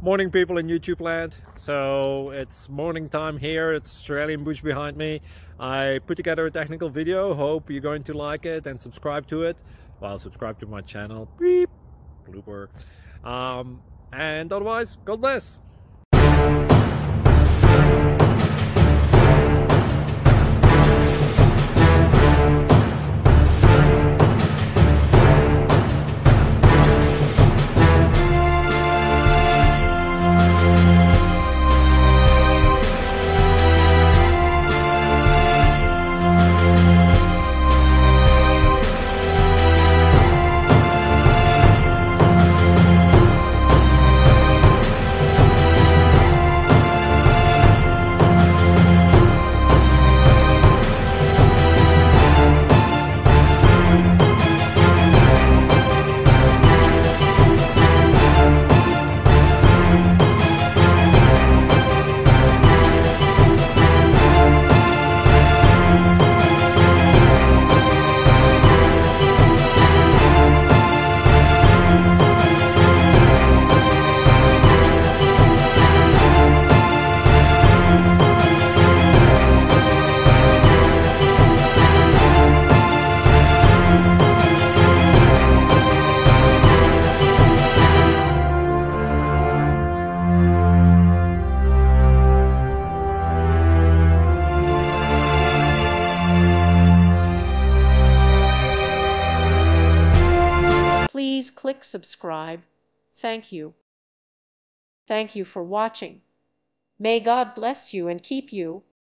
Morning, people in YouTube land. So it's morning time here. It's Australian bush behind me. I put together a technical video. Hope you're going to like it and subscribe to it. Well, subscribe to my channel. Beep. Blooper. And otherwise, God bless. Please click subscribe. Thank you. Thank you for watching. May God bless you and keep you.